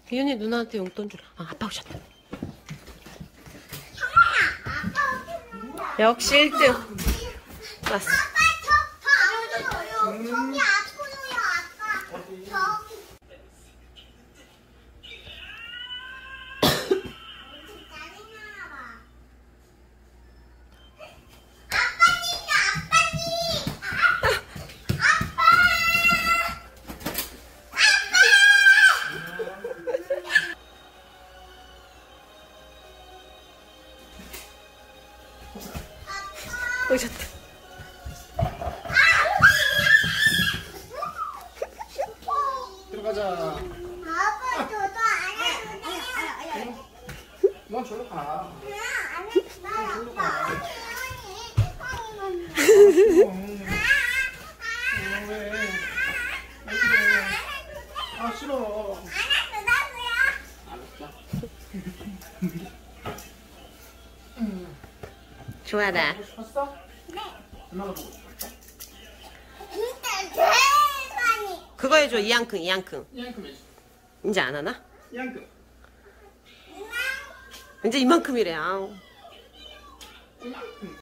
기현이 누나한테 용돈 주라. 아, 아빠 오셨다. 역시 1등. 왔어. 저기 아프요, 아빠. 저기. 오셨다. 들어가자. 아빠 저도 안 해도 돼. 넌 저로 가. 안 해. 나 아빠. 왜? 아 싫어. 알았어. 좋아라. 보고 싶었어? 네. 누나가 보고 싶었어? 진짜 제일 많이. 그거 해줘. 이양큼, 이양큼. 이만큼 해줘. 이제 안 하나? 이만큼. 이제 이만큼이래. 아우. 이만큼.